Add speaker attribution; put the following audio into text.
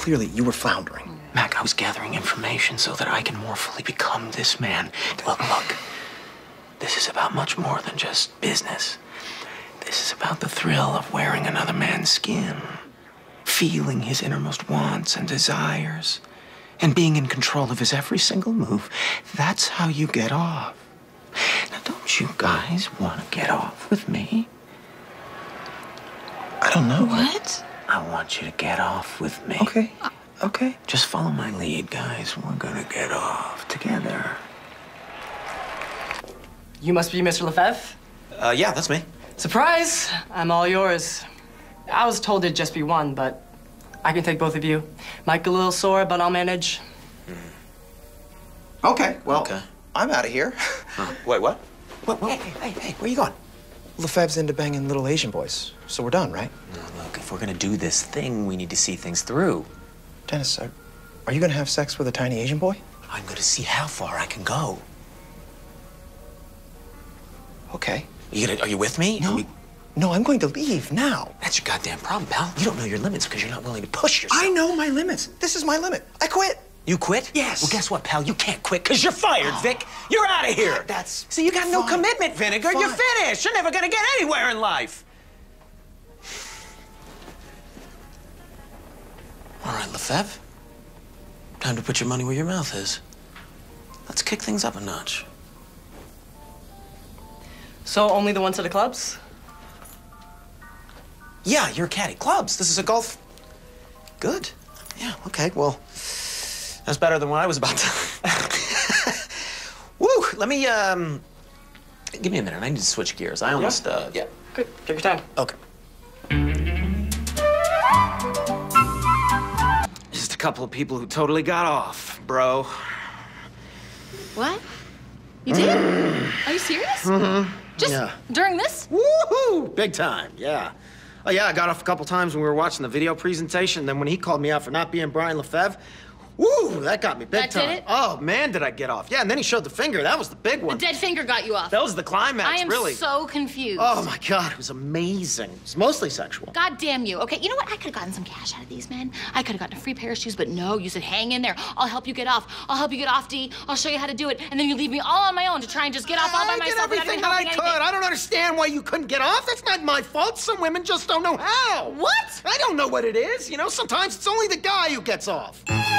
Speaker 1: clearly you were floundering.
Speaker 2: Mac, I was gathering information so that I can more fully become this man. Look. This is about much more than just business. This is about the thrill of wearing another man's skin, feeling his innermost wants and desires, and being in control of his every single move. That's how you get off. Now, don't you guys want to get off with me?
Speaker 1: I don't know.
Speaker 3: What?
Speaker 2: I want you to get off with me.
Speaker 1: Okay.
Speaker 2: Just follow my lead, guys. We're gonna get off together.
Speaker 4: You must be Mr. Lefebvre?
Speaker 1: Yeah, that's me.
Speaker 4: Surprise! I'm all yours. I was told it'd just be one, but I can take both of you. Might get a little sore, but I'll manage.
Speaker 1: Okay, well,
Speaker 2: Okay.
Speaker 1: I'm out of here.
Speaker 2: Wait, what?
Speaker 1: Hey, where you going? Lefebvre's into banging little Asian boys, so we're done, right?
Speaker 2: No, look, if we're gonna do this thing, we need to see things through.
Speaker 1: Dennis, are you gonna have sex with a tiny Asian boy?
Speaker 2: I'm gonna see how far I can go.
Speaker 1: Okay.
Speaker 2: Are you with me?
Speaker 1: No, I'm going to leave now.
Speaker 2: That's your goddamn problem, pal. You don't know your limits because you're not willing to push yourself.
Speaker 1: I know my limits. This is my limit. I quit.
Speaker 2: You quit?
Speaker 1: Yes.
Speaker 2: Well, guess what, pal? You can't quit because you're fired, Vic. You're out of here.
Speaker 1: That's
Speaker 2: See, you got no
Speaker 1: fine.
Speaker 2: commitment, Vinegar. You're
Speaker 1: Fine.
Speaker 2: finished. You're never gonna get anywhere in life. All right, Lefebvre. Time to put your money where your mouth is. Let's kick things up a notch.
Speaker 4: So only the ones to the clubs?
Speaker 2: Yeah, you're a caddy. Clubs. This is a golf. Good. Yeah, okay, well, that's better than what I was about to. Woo! Let me, give me a minute. I need to switch gears. I almost,
Speaker 4: Yeah, good. Take your time.
Speaker 2: Okay. Just a couple of people who totally got off, bro.
Speaker 3: What? You did? Are you serious? Mm-hmm. Just
Speaker 2: Yeah.
Speaker 3: during this?
Speaker 2: Woohoo! Big time, yeah. Oh, yeah, I got off a couple times when we were watching the video presentation. Then when he called me out for not being Brian Lefebvre, woo, that got me big
Speaker 3: That
Speaker 2: time.
Speaker 3: did it?
Speaker 2: Oh, man, did I get off. Yeah, and then he showed the finger. That was the big one.
Speaker 3: The dead finger got you off.
Speaker 2: That was the climax,
Speaker 3: I am
Speaker 2: really.
Speaker 3: so confused.
Speaker 2: Oh, my God, it was amazing. It was mostly sexual.
Speaker 3: God damn you. Okay, you know what? I could have gotten some cash out of these men. I could have gotten a free pair of shoes, but no, you said hang in there. I'll help you get off. I'll help you get off, D. I'll show you how to do it. And then you leave me all on my own to try and just get off all by
Speaker 2: I did
Speaker 3: myself without
Speaker 2: everything
Speaker 3: even
Speaker 2: that I
Speaker 3: helping
Speaker 2: could.
Speaker 3: anything.
Speaker 2: I don't understand why you couldn't get off. That's not my fault. Some women just don't know how.
Speaker 3: What?
Speaker 2: I don't know what it is. You know, sometimes it's only the guy who gets off.